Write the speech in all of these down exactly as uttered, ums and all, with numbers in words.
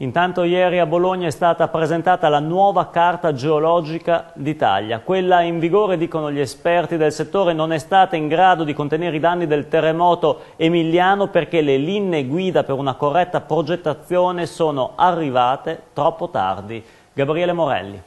Intanto ieri a Bologna è stata presentata la nuova carta geologica d'Italia. Quella in vigore, dicono gli esperti del settore, non è stata in grado di contenere i danni del terremoto emiliano perché le linee guida per una corretta progettazione sono arrivate troppo tardi. Gabriele Morelli.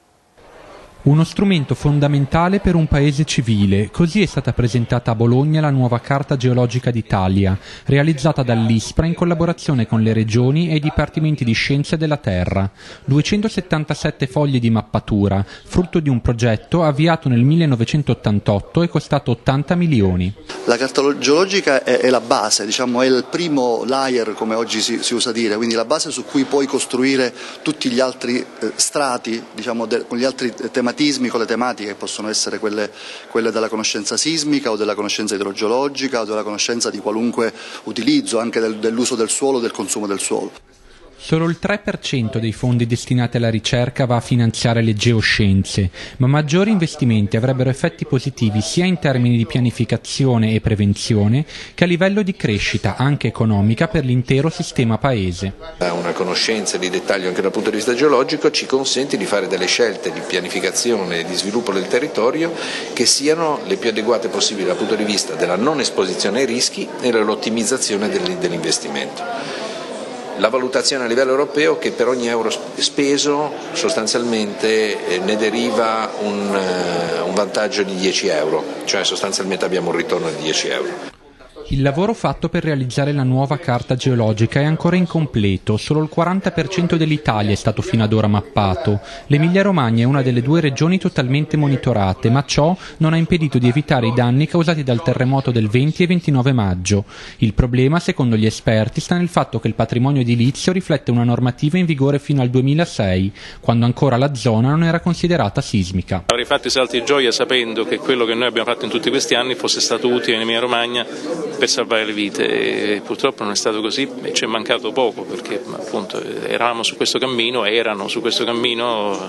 Uno strumento fondamentale per un paese civile, così è stata presentata a Bologna la nuova Carta Geologica d'Italia, realizzata dall'ISPRA in collaborazione con le regioni e i dipartimenti di scienze della terra. duecentosettantasette fogli di mappatura, frutto di un progetto avviato nel millenovecentottantotto e costato ottanta milioni. La carta geologica è, è la base, diciamo, è il primo layer, come oggi si, si usa dire, quindi la base su cui puoi costruire tutti gli altri eh, strati, diciamo, de, con gli altri tematismi, con le tematiche che possono essere quelle, quelle della conoscenza sismica o della conoscenza idrogeologica o della conoscenza di qualunque utilizzo, anche del, dell'uso del suolo e del consumo del suolo. Solo il tre per cento dei fondi destinati alla ricerca va a finanziare le geoscienze, ma maggiori investimenti avrebbero effetti positivi sia in termini di pianificazione e prevenzione che a livello di crescita, anche economica, per l'intero sistema paese. Una conoscenza di dettaglio anche dal punto di vista geologico ci consente di fare delle scelte di pianificazione e di sviluppo del territorio che siano le più adeguate possibili dal punto di vista della non esposizione ai rischi e dell'ottimizzazione dell'investimento. La valutazione a livello europeo che per ogni euro speso sostanzialmente ne deriva un, un vantaggio di dieci euro, cioè sostanzialmente abbiamo un ritorno di dieci euro. Il lavoro fatto per realizzare la nuova carta geologica è ancora incompleto, solo il quaranta per cento dell'Italia è stato fino ad ora mappato. L'Emilia-Romagna è una delle due regioni totalmente monitorate, ma ciò non ha impedito di evitare i danni causati dal terremoto del venti e ventinove maggio. Il problema, secondo gli esperti, sta nel fatto che il patrimonio edilizio riflette una normativa in vigore fino al duemilasei, quando ancora la zona non era considerata sismica. Avrei fatto i salti di gioia sapendo che quello che noi abbiamo fatto in tutti questi anni fosse stato utile in Emilia-Romagna per salvare le vite, e purtroppo non è stato così e ci è mancato poco perché appunto eravamo su questo cammino, erano su questo cammino,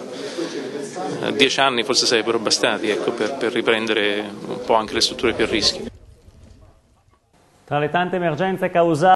dieci anni forse sarebbero bastati, ecco, per, per riprendere un po' anche le strutture più a rischio. Tra le tante emergenze causate